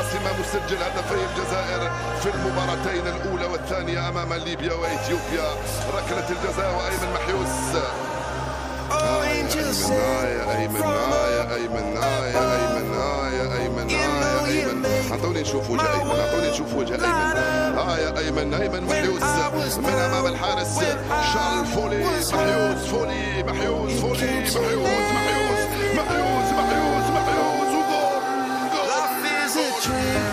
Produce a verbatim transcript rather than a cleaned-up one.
العاصمة مسجل هدفي الجزائر في المباراتين الأولى والثانية أمام ليبيا وإثيوبيا. ركلة الجزاء وأيمن محيوس. آه يا أيمن آه يا أيمن آه يا أيمن آه يا أيمن آه يا أيمن. أعطوني نشوف وجه أيمن، أعطوني نشوف وجه أيمن. آه يا أيمن، أيمن محيوس من أمام الحارس شال فولي. محيوس فولي محيوس فولي محيوس محيوس محيوس محيوس محيوس وجول.